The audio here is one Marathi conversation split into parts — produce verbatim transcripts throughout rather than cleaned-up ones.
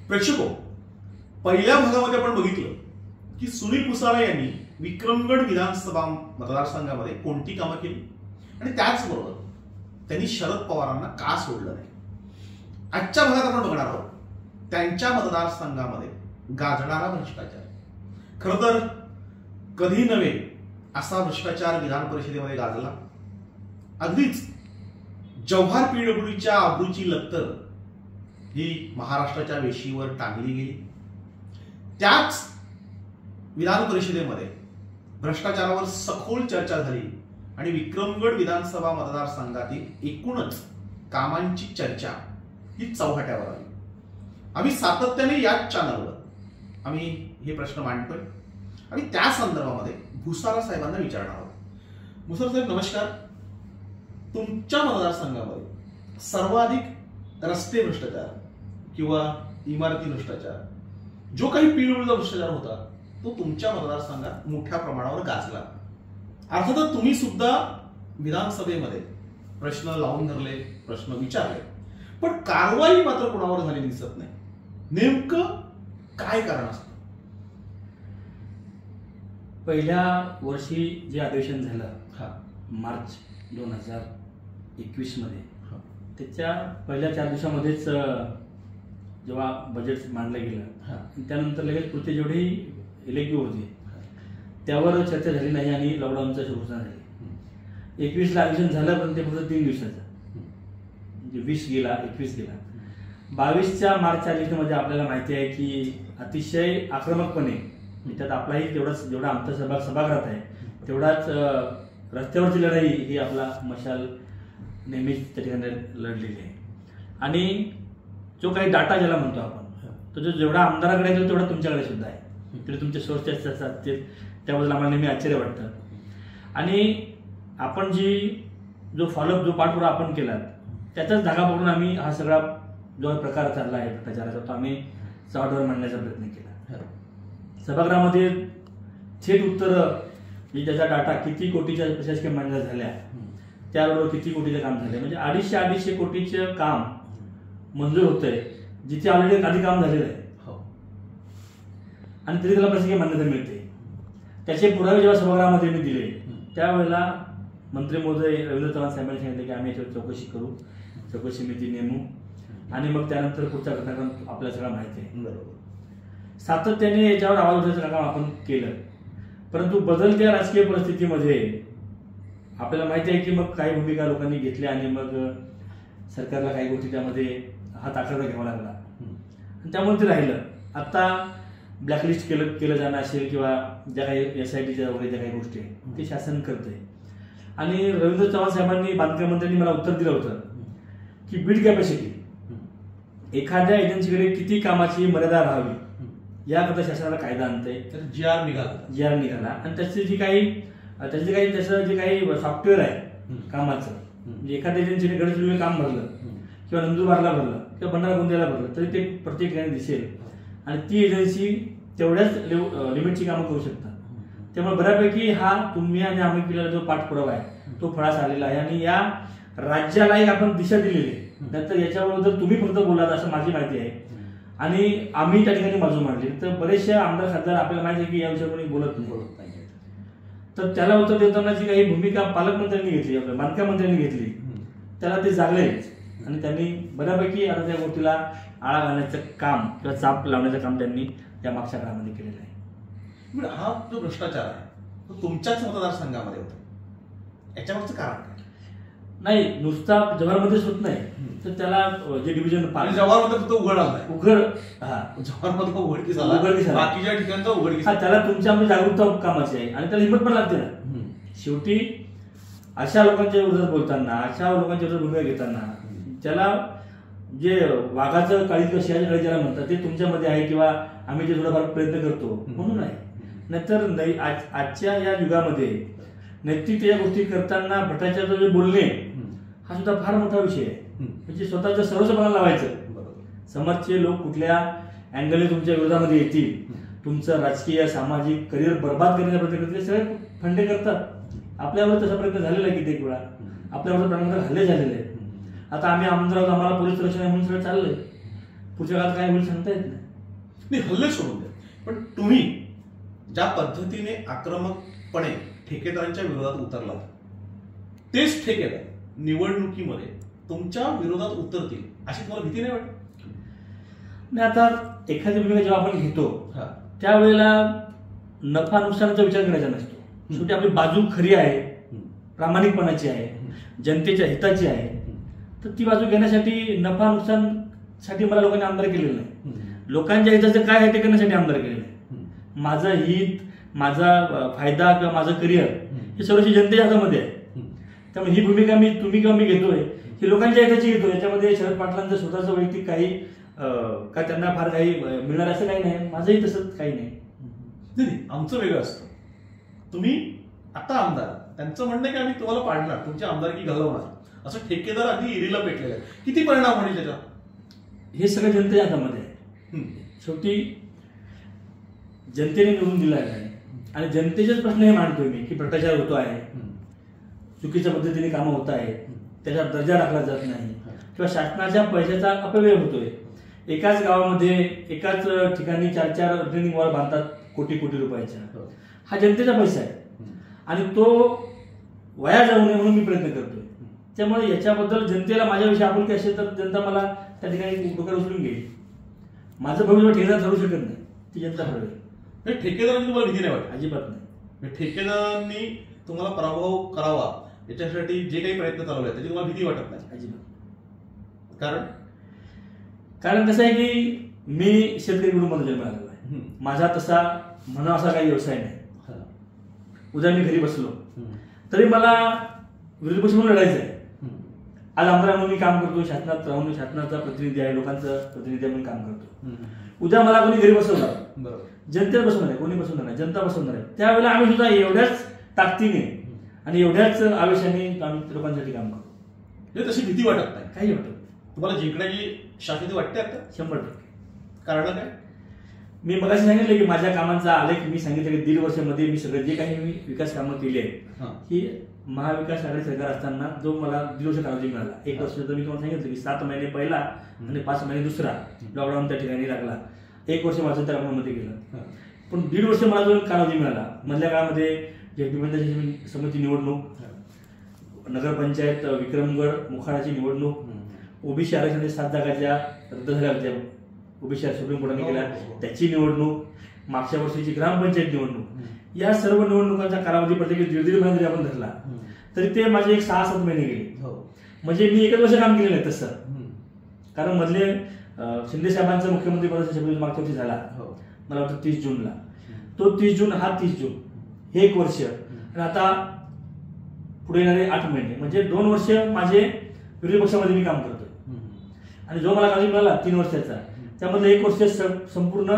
प्रेक्षको, पहिल्या भागामध्ये आपण बघितलं की सुनील पुसारा यांनी विक्रमगड विधानसभा मतदारसंघामध्ये कोणती कामं केली आणि त्याचबरोबर त्यांनी शरद पवारांना का सोडलं नाही. आजच्या भागात आपण बघणार आहोत त्यांच्या मतदारसंघामध्ये गाजणारा भ्रष्टाचार. खरं तर कधी नव्हे असा भ्रष्टाचार विधान परिषदेमध्ये गाजला. अगदीच जव्हार पीडब्ल्यूडीच्या आबरूची लत्तर ही महाराष्ट्राच्या वेशीवर टांगली गेली. त्याच विधान परिषदेमध्ये भ्रष्टाचारावर सखोल चर्चा झाली आणि विक्रमगड विधानसभा मतदारसंघातील एकूणच कामांची चर्चा ही चौघाट्यावर आली. आम्ही सातत्याने याच चॅनलवर आम्ही हे प्रश्न मांडतोय आणि त्या संदर्भामध्ये भुसारा साहेबांना विचारणार आहोत. भुसारा साहेब नमस्कार. तुमच्या मतदारसंघामध्ये सर्वाधिक रस्ते भ्रष्टाचार किंवा इमारती भ्रष्टाचार, जो काही पीडब्ल्यूडीचा भ्रष्टाचार होता तो तुमच्या मतदारसंघात मोठ्या प्रमाणावर गाजला. अर्थातच तुम्ही सुद्धा विधानसभेमध्ये प्रश्न लावून धरले, प्रश्न विचारले, पण कारवाई मात्र कोणावर झाली दिसत नाही. नेमकं काय कारण असतं? पहिल्या वर्षी जे अधिवेशन झालं मार्च दोन हजार एकवीस मध्ये, त्याच्या पहिल्या चार दिवसामध्येच जेव्हा बजेट मांडलं गेलं त्यानंतर लगेच पुढचे जेवढे इलेक्टिव्ह होते त्यावर चर्चा झाली नाही आणि लॉकडाऊनचा घोषणा झाली. एकवीसला अधिवेशन झालं पण ते फक्त तीन दिवसाचं, म्हणजे वीस गेला, एकवीस गेला. बावीसच्या मार्चच्या अधिवेशनामध्ये आपल्याला माहिती आहे की अतिशय आक्रमकपणे, त्यात आपलाही तेवढाच जेवढा आमचा सहभाग सभागृहात आहे तेवढाच रस्त्यावरची लढाई ही आपला मशाल नेहमीच त्या ठिकाणी लढलेली आहे. आणि जो काही डाटा ज्याला म्हणतो आपण, तो जो जेवढा आमदाराकडे आहे तेवढा तुमच्याकडे सुद्धा आहे. तरी तुमचे सोर्सेस असतात ते, त्याबद्दल आम्हाला नेहमी आश्चर्य वाटतं. आणि आपण जी जो फॉलोअप जो पाठपुरा आपण केला त्याचाच धागा पकडून आम्ही हा सगळा जो प्रकार चालला आहे भ्रष्टाचाराचा तो आम्ही चव्हाट्यावर मांडण्याचा प्रयत्न केला. सभागृहामध्ये थेट उत्तरं, म्हणजे त्याचा डाटा किती कोटीच्या प्रशासकीय मान्यता झाल्या, त्याबरोबर किती कोटीचं काम झालं, म्हणजे अडीचशे अडीचशे कोटीचं काम मंजूर होतंय जिथे ऑलरेडी आधी काम झालेलं आहे आणि तरी त्याला प्रशासकीय मान्यता मिळते. त्याचे पुरावे जेव्हा सभागृहामध्ये मी दिले त्यावेळेला मंत्री महोदय रवींद्र चव्हाण साहेबांनी सांगितलं की आम्ही याच्यावर चौकशी करू, चौकशी समिती नेमू आणि मग त्यानंतर पुढचा घटनाक्रम आपल्याला सगळं माहिती आहे. बरोबर. सातत्याने याच्यावर आवाज उठवण्याचं काम आपण केलं, परंतु बदलत्या राजकीय परिस्थितीमध्ये आपल्याला माहिती आहे की मग काही भूमिका लोकांनी घेतल्या आणि मग सरकारला काही गोष्टी त्यामध्ये हात आखडता घ्यावा लागला आणि त्यामुळे ते राहिलं. आता ब्लॅकलिस्ट केलं केलं जाणं असेल किंवा ज्या काही एस आय टीच्या वगैरे ज्या काही गोष्टी आहेत ते शासन करतंय. आणि रवींद्र चव्हाण साहेबांनी, बांधकाम मंत्र्यांनी मला उत्तर दिलं होतं की बीड कॅपॅसिटी, एखाद्या एजन्सीकडे किती कामाची मर्यादा राहावी याकरता शासनाला कायदा आणतंय. तर जी आर निघाला जी आर निघाला आणि त्याची जी काही त्याचे काही त्याचं जे काही सॉफ्टवेअर आहे कामाचं, म्हणजे एखाद्या एजन्सीने गडचिरोली काम भरलं किंवा नंदुरबारला भरलं किंवा भंडारा गोंदियाला भरलं तरी ते प्रत्येक ठिकाणी दिसेल आणि ती एजन्सी तेवढ्याच लिमिटची कामं करू शकतात. त्यामुळे बऱ्यापैकी हा तुम्ही आणि आम्ही केलेला जो पाठपुरावा आहे तो फळास आलेला आहे आणि या राज्याला एक आपण दिशा दिलेली आहे. नंतर याच्यावर जर तुम्ही फक्त बोलाल असं माझी माहिती आहे आणि आम्ही त्या ठिकाणी बाजू मांडली तर बरेचसे आमदार खासदार आपल्याला माहिती आहे की या विषयावर कोणी बोलत नाही. तर त्याला उत्तर देताना जी काही भूमिका पालकमंत्र्यांनी घेतली, आपल्या बांधकाम मंत्र्यांनी घेतली, त्याला ते जागलेच आणि त्यांनी बऱ्यापैकी आता त्या गोष्टीला आळा घालण्याचं काम किंवा चाप लावण्याचं काम त्यांनी त्या मागच्या काळामध्ये केलेलं आहे. हा जो भ्रष्टाचार आहे तो तुमच्याच मतदारसंघामध्ये होता, याच्यावरचं कारण काय? नाही, नुसता जव्हारमध्येच होत नाही तर त्याला जे डिव्हिजन जव्हारमध्ये फक्त उघड आलाय, उघड हा जव्हारमध्ये उघडकीस झाला, बाकीच्या ठिकाणचा उघडकीस. हा, त्याला तुमच्या आमची जागरूकता कामाची आहे आणि त्याला हिंमत पण लागते ना. शेवटी अशा लोकांच्या विरोधात बोलताना, अशा लोकांच्या विरोधात भूमिका घेताना त्याला जे वाघाचं काळी किंवा शियाच्या काळी ज्याला म्हणतात ते तुमच्यामध्ये आहे किंवा आम्ही जे थोडाफार प्रयत्न करतो म्हणून आहे. नाहीतर आजच्या या युगामध्ये नैतिकतेच्या गोष्टी करताना भ्रष्टाचाराचे जे बोलणे हा सुद्धा फार मोठा विषय आहे. म्हणजे स्वतःचं सर्वस्वपणा लावायचं. समाजचे लोक कुठल्या अँगलने तुमच्या विरोधामध्ये येतील, तुमचं राजकीय सामाजिक करिअर बर्बाद करण्याचा प्रयत्न करते, सगळे फंडे करतात. आपल्यावर तसा प्रयत्न झालेला आहे कित्येक वेळा, आपल्यावर प्राण्यांवर हल्ले झालेले आहेत. आता आम्ही आमदार आहोत, आम्हाला पोलीस सुरक्षा म्हणून सगळं चाललंय, पुढच्या काळात काय होईल सांगता येत नाही. नाही, हल्ले सोडून द्या, पण तुम्ही ज्या पद्धतीने आक्रमकपणे ठेकेदारांच्या विरोधात उतरलात, तेच ठेकेदार निवडणुकीमध्ये तुमच्या विरोधात उतरतील अशी तुम्हाला भीती नाही वाटत? नाही, आता एखादी भूमिका जेव्हा आपण घेतो हा. त्यावेळेला नफा नुकसानाचा विचार करायचा नसतो. शेवटी आपली बाजू खरी आहे, प्रामाणिकपणाची आहे, जनतेच्या हिताची आहे, तर ती बाजू घेण्यासाठी नफा नुकसान साठी मला लोकांनी आमदार केलेलं नाही. लोकांच्या हिताचं काय आहे ते करण्यासाठी आमदार केलेलं आहे. माझं हित, माझा फायदा किंवा माझं करिअर हे सर्वशी जनतेच्या हातामध्ये आहे. त्यामुळे ही भूमिका मी तुम्ही किंवा मी घेतोय ही लोकांच्या हिताची घेतो. याच्यामध्ये शरद पाटलांचं स्वतःचं वैयक्तिक काही का त्यांना फार काही मिळणार असं काही नाही, माझंही तसंच काही नाही. नाही, आमचं वेगळं असतं. तुम्ही आता आमदार, त्यांचं म्हणणं आहे की आम्ही तुम्हाला पाडणार, तुमची आमदारकी घालवणार, असं ठेकेदार आधी इरीला पेटलेलं आहे. किती परिणाम होईल त्याचा? हे सगळं जनतेच्या हातामध्ये आहे. शेवटी जनतेने निवडून दिला आहे आणि जनतेचेच प्रश्न हे मांडतोय मी की भ्रष्टाचार होतो आहे, चुकीच्या पद्धतीने कामं होत आहेत, त्याचा दर्जा राखला जात नाही किंवा शासनाच्या पैशाचा अपव्यय होतोय. एकाच गावामध्ये एकाच ठिकाणी चार चार ट्रेनिंग वॉल बांधतात कोटी कोटी रुपयाच्या. हा जनतेचा पैसा आहे आणि तो वाया जाऊ नये म्हणून मी प्रयत्न करतोय. त्यामुळे याच्याबद्दल जनतेला माझ्याविषयी आपुलकी असेल तर जनता मला त्या ठिकाणी डोक्यावर उचलून घेईल. माझं भविष्य ठेकेदार ठरवू शकत नाही, ती जनता ठरवेल. ठेकेदारांनी तुम्हाला भीती नाही वाटत? अजिबात नाही. ठेकेदारांनी तुम्हाला पराभव करावा याच्यासाठी जे काही प्रयत्न चालवले त्याची तुम्हाला भीती वाटत नाही? अजिबात. कारण कारण कसं आहे की मी शेतकरी कुटुंबात जन्म आलेला आहे. माझा तसा म्हणा असा काही व्यवसाय नाही. उद्या मी घरी बसलो तरी मला विरोधी पक्ष म्हणून लढायचं आहे. आज आमदार म्हणून मी काम करतो, शासनात राहून शासनाचा प्रतिनिधी आहे, लोकांचा प्रतिनिधी म्हणून काम करतो. उद्या मला कोणी घरी बसवणार, जनतेला बसवणार आहे, कोणी बसवणार नाही, जनता बसवणार आहे. त्यावेळेला आम्ही सुद्धा एवढ्याच ताकदीने आणि एवढ्याच आवेशाने आम्ही लोकांसाठी काम करतो. तशी भीती वाटत नाही? काही वाटत. तुम्हाला जिंकण्याची शाश्वती वाटते आता? शंभर टक्के. कारण काय? मी मगाशी सांगितलं की माझ्या कामांचा आलेख मी सांगितलं की दीड वर्षामध्ये मी सगळं जे काही मी विकास कामं केली आहेत ही महाविकास आघाडी सरकार असताना जो मला दीड वर्ष कालावधी मिळाला. एक वर्ष तर मी तुम्हाला सांगितलं की सात महिने पहिला आणि पाच महिने दुसरा लॉकडाऊन त्या ठिकाणी लागला. एक वर्ष माझं त्या कामामध्ये गेलं, पण दीड वर्ष मला जो कालावधी मिळाला मधल्या काळामध्ये पंचायत समिती निवडणूक, नगरपंचायत विक्रमगड मोखाडाची निवडणूक, ओबीसी आरक्षणाच्या सात जागा ज्या रद्द झाल्या होत्या ओबीसी सुप्रीम कोर्टाने केल्या त्याची निवडणूक, मागच्या वर्षीची ग्रामपंचायत निवडणूक, या सर्व निवडणुकांचा कालावधी प्रत्येकी दीड दीड महिने जरी आपण धरला तरी ते माझे एक सहा सात महिने गेले. म्हणजे मी एकच वर्ष काम केलेलं आहे तसं. कारण मधले शिंदे साहेबांचा मुख्यमंत्री पदाचा शपथ मागच्या वर्षी झाला, मला वाटतं तीस जूनला. तो तीस जून हा तीस जून हे एक वर्ष आणि आता पुढे येणारे आठ महिने म्हणजे दोन वर्ष माझे विरोधी पक्षामध्ये मी काम करतोय. आणि जो मला कालावधी मिळाला तीन वर्षाचा त्यामधलं एक वर्ष संपूर्ण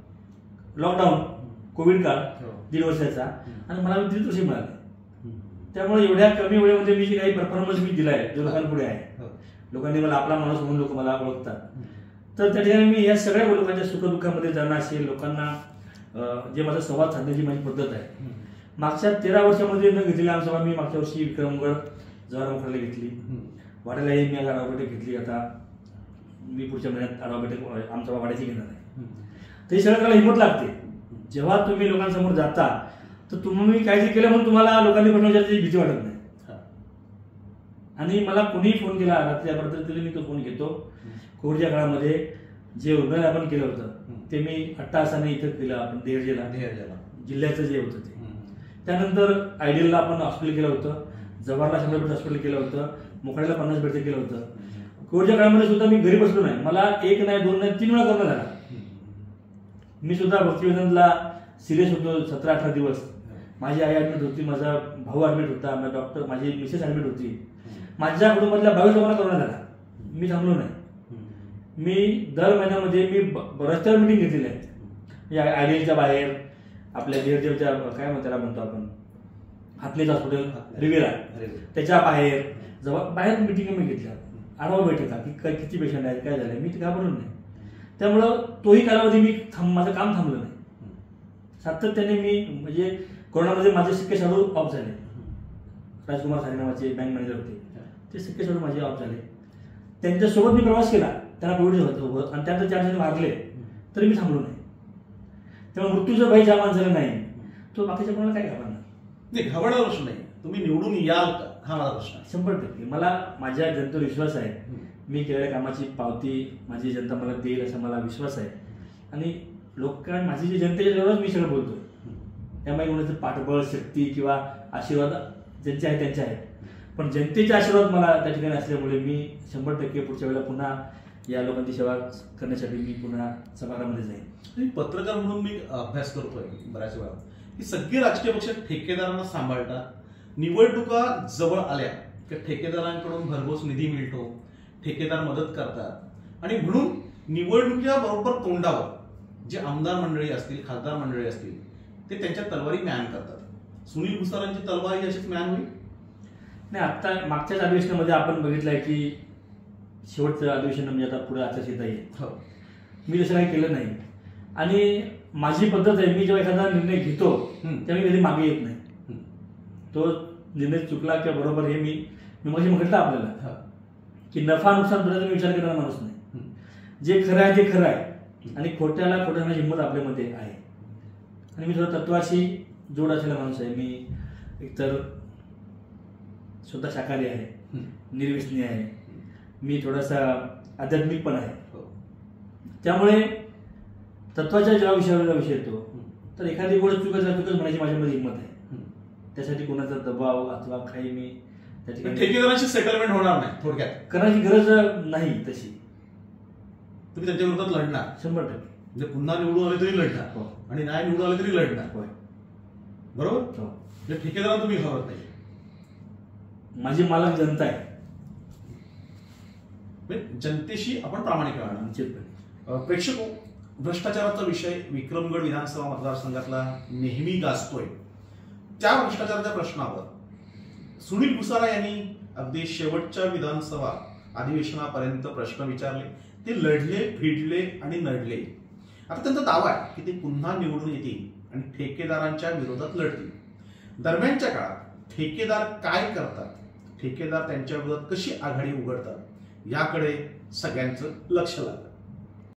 लॉकडाऊन कोविड काळ दीड वर्षाचा आणि मला दीड वर्ष मिळाले. त्यामुळे एवढ्या कमी वेळेमध्ये मी जे काही परफॉर्मन्स मी दिलाय जो लोकांपुढे आहे, लोकांनी मला आपला माणूस म्हणून लोक मला ओळखतात. तर त्या ठिकाणी मी या सगळ्या लोकांच्या सुखदुःखामध्ये जाणं असेल, लोकांना जे माझा संवाद साधण्याची माझी पद्धत आहे. मागच्या तेरा वर्षामध्ये न घेतलेली आमसभा मी मागच्या वर्षी विक्रमगड जवाहर मोखाडला घेतली, वाड्यालाही मी आढावा बैठक घेतली. आता मी पुढच्या महिन्यात आढावा बैठक आमसभा वाड्याची घेणार आहे. तर हे सगळं करायला हिंमत लागते. जेव्हा तुम्ही लोकांसमोर जाता तर तुम्ही काय जे केलं म्हणून तुम्हाला लोकांनी प्रश्न विचारण्याची भीती वाटत नाही. आणि मला कोणीही फोन केला रात्री अपरात्री तरी मी तो फोन घेतो. कोविडच्या काळामध्ये जे रुग्णालय आपण केलं होतं ते मी अट्टासाने इथं केलं, आपण देहरजेला जिल्ह्याचं जे होतं ते. त्यानंतर आयडियलला आपण हॉस्पिटल केलं होतं, जवाहरला शंभर बेड हॉस्पिटल केलं होतं, मोखाड्याला पन्नास बेडचं केलं होतं. कोविडच्या काळामध्ये सुद्धा मी घरी बसलो नाही, मला एक नाही दोन नाही तीन वेळा करणं झाला. मी सुद्धा भक्तिवेदांतला सिरियस होतो सतरा अठरा दिवस. माझी आई ऍडमिट होती, माझा भाऊ ऍडमिट होता, माझा डॉक्टर माझी मिसेस ऍडमिट होती. माझ्या कुटुंबातल्या बावीस लोकांना करोना झाला, मी थांबलो नाही. मी दर महिन्यामध्ये मी रस्त्यावर मिटिंग घेतलेली आहे. या आयडियलच्या बाहेर आपल्या देहरदेवच्या काय म्हणतो त्याला म्हणतो आपण हातलेच हॉस्पिटल रिवेरा त्याच्या बाहेर जवळ बाहेर मिटिंग मी घेतल्या, आढावा बैठका की काय किती पेशंट आहेत काय झालंय, मी ते घाबरलो नाही. त्यामुळं तोही कालावधी मी थांब माझं काम थांबलं नाही. सातत्याने मी म्हणजे कोरोनामध्ये माझे सिक्के शाडू ऑफ झाले. राजकुमार सारे नावाचे बँक मॅनेजर होते, ते सिक्के शाडू माझे ऑफ झाले. त्यांच्यासोबत मी प्रवास केला. त्यांना कोविड होतं आणि त्यानंतर चार जण वारले तरी मी थांबलो नाही. तेव्हा मृत्यूचा भय ज्या माणसाला नाही तो बाकीच्या कोणाला काय घाबरणार नाही. घाबरणारा प्रश्न नाही. तुम्ही निवडून याल का हा माझा प्रश्न आहे. शंभर टक्के मला माझ्या जनतेवर विश्वास आहे. मी केलेल्या कामाची पावती माझी जनता मला देईल असा मला विश्वास आहे. आणि लोक माझी जी जनतेच्या जवळच मी सगळं बोलतो. त्यामुळे कोणाचं पाठबळ शक्ती किंवा आशीर्वाद ज्यांचे आहेत त्यांचे आहेत, पण जनतेचे आशीर्वाद मला त्या ठिकाणी असल्यामुळे मी शंभर टक्के पुढच्या वेळेला पुन्हा या लोकांची सेवा करण्यासाठी मी पुन्हा सभागृहामध्ये जाईन. पत्रकार म्हणून मी अभ्यास करतोय बऱ्याच वेळा की सगळे राजकीय पक्ष ठेकेदारांना सांभाळतात. निवडणुका जवळ आल्या की ठेकेदारांकडून भरघोस निधी मिळतो, ठेकेदार मदत करतात आणि म्हणून निवडणुकीच्या बरोबर तोंडावर जे आमदार मंडळी असतील, खासदार मंडळी असतील ते त्यांच्या तलवारी म्यान करतात. सुनील भुसारांची तलवार ही अशीच म्यान होईल? नाही, आता मागच्याच अधिवेशनामध्ये आपण बघितलंय की शेवटचं अधिवेशन म्हणजे आता पुढे आचारसंहिता येईल. मी तसं काही केलं नाही आणि माझी पद्धत आहे, मी जेव्हा एखादा निर्णय घेतो तेव्हा मी कधी मागे येत नाही. तो निर्णय चुकला किंवा बरोबर हे मी मी मग म्हटलं आपल्याला की नफा नुकसान थोड्याचा मी विचार करणारा माणूस नाही. जे खरं आहे ते खरं आहे आणि खोट्याला खोट्या हिंमत आपल्यामध्ये आहे. आणि मी थोडं तत्वाशी जोड असलेला माणूस आहे. मी एकतर स्वतः शाकाहारी आहे, निर्व्यसनी आहे, मी थोडासा आध्यात्मिक पण आहे. त्यामुळे तत्वाच्या जेव्हा विषयावर विषय येतो तर एखादी गोष्ट चुकायचा चुकच म्हणायची माझ्यामध्ये हिंमत आहे. त्यासाठी कोणाचा दबाव अथवा काही मी त्या ठिकाणी ठेकेदारांची सेटलमेंट होणार नाही थोडक्यात करण्याची गरज नाही. तशी तुम्ही त्यांच्या विरोधात लढणार शंभर टक्के. म्हणजे पुन्हा निवडून आले तरी लढणार आणि नाही निवडून आले तरी लढणार. बरोबर. म्हणजे ठेकेदारांना तुम्ही घाबरत नाही. माझी मालक जनता आहे. जनतेशी आपण प्रामाणिक राहणार. प्रेक्षको, भ्रष्टाचाराचा विषय विक्रमगड विधानसभा मतदारसंघातला नेहमी गाजतोय. त्या भ्रष्टाचाराच्या प्रश्नावर सुनील भुसारा यांनी अगदी शेवटच्या विधानसभा अधिवेशनापर्यंत प्रश्न विचारले. ते लढले, भिडले आणि नडले. आता त्यांचा दावा आहे की ते पुन्हा निवडून येतील आणि ठेकेदारांच्या विरोधात लढतील. दरम्यानच्या काळात ठेकेदार काय करतात, ठेकेदार त्यांच्या विरोधात कशी आघाडी उघडतात याकडे सगळ्यांचं लक्ष लागलं.